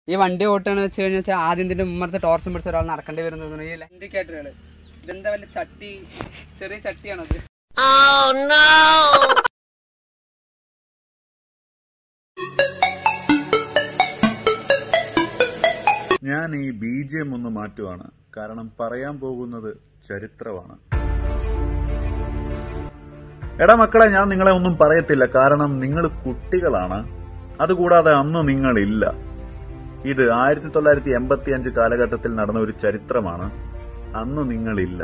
ഈ വണ്ടി ഓട്ടാന്ന് വെച്ച് കഴിഞ്ഞാൽ ആദ്യം ഇതിന്റെ മുമ്പത്തെ ടോർച്ചും പിടിച്ച ഒരാൾ നടക്കേണ്ടി വരുന്നത് ഈ ഇൻഡിക്കേറ്ററുകള്. ഇതെന്താ വല്ല ചട്ടി, ചെറിയ ചട്ടിയാണത്. ഞാൻ ഈ BGM ഒന്ന് മാറ്റുവാണ്, കാരണം പറയാൻ പോകുന്നത് ചരിത്രമാണ്. എടാ മക്കളെ, ഞാൻ നിങ്ങളെ ഒന്നും പറയത്തില്ല, കാരണം നിങ്ങൾ കുട്ടികളാണ്. അതുകൂടാതെ അന്ന് നിങ്ങളില്ല. ഇത് 1985 കാലഘട്ടത്തിൽ നടന്ന ഒരു ചരിത്രമാണ്. അന്ന് നിങ്ങളില്ല.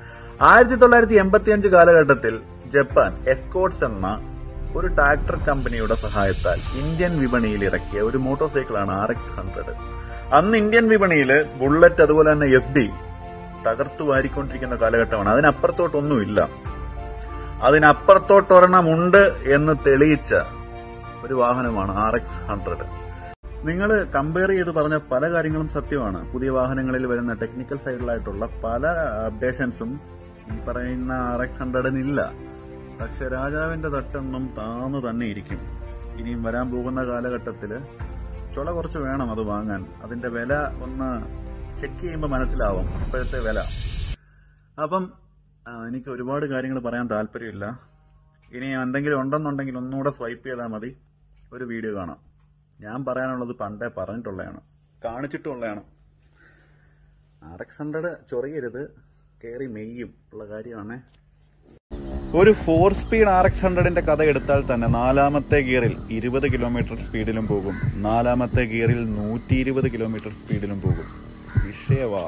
1985 കാലഘട്ടത്തിൽ ജപ്പാൻ എസ്കോട്ട്സ് എന്ന ഒരു ട്രാക്ടർ കമ്പനിയുടെ സഹായത്താൽ ഇന്ത്യൻ വിപണിയിൽ ഇറക്കിയ ഒരു മോട്ടോർ സൈക്കിളാണ് RX100. അന്ന് ഇന്ത്യൻ വിപണിയിൽ ബുള്ളറ്റ് അതുപോലെ തന്നെ FD തകർത്തു വാരിക്കൊണ്ടിരിക്കുന്ന കാലഘട്ടമാണ്. അതിനപ്പുറത്തോട്ടൊന്നുമില്ല. അതിനപ്പുറത്തോട്ടൊരെണ്ണമുണ്ട് എന്ന് തെളിയിച്ച ഒരു വാഹനമാണ് RX100. നിങ്ങൾ കമ്പയർ ചെയ്ത് പറഞ്ഞ പല കാര്യങ്ങളും സത്യമാണ്. പുതിയ വാഹനങ്ങളിൽ വരുന്ന ടെക്നിക്കൽ സൈഡിലായിട്ടുള്ള പല അപ്ഡേഷൻസും ഈ പറയുന്ന RX100 ഇല്ല. പക്ഷെ രാജാവിന്റെ തട്ടൊന്നും താന്നു തന്നെ ഇരിക്കും. ഇനിയും വരാൻ പോകുന്ന കാലഘട്ടത്തില് ചുള കുറച്ച് വേണം അത് വാങ്ങാൻ. അതിന്റെ വില ഒന്ന് ചെക്ക് ചെയ്യുമ്പോൾ മനസ്സിലാവും ഇപ്പോഴത്തെ വില. അപ്പം എനിക്ക് ഒരുപാട് കാര്യങ്ങൾ പറയാൻ താല്പര്യമില്ല. ഇനി എന്തെങ്കിലും ഉണ്ടെന്നുണ്ടെങ്കിൽ ഒന്നുകൂടെ സ്വൈപ്പ് ചെയ്താൽ മതി, ഒരു വീഡിയോ കാണാം. ഞാൻ പറയാനുള്ളത് പണ്ടേ പറഞ്ഞിട്ടുള്ളതാണ്, കാണിച്ചിട്ടുള്ളതാണ്. RX100 ചൊറിയരുത്, കയറി മെയ്യും ഉള്ള കാര്യമാണ്. ഒരു 4 സ്പീഡ് RX100ന്റെ കഥ എടുത്താൽ തന്നെ 4ാമത്തെ ഗിയറിൽ 20 കിലോമീറ്റർ സ്പീഡിലും പോകും, 4ാമത്തെ ഗിയറിൽ 120 കിലോമീറ്റർ സ്പീഡിലും പോകും. വിഷയവാ.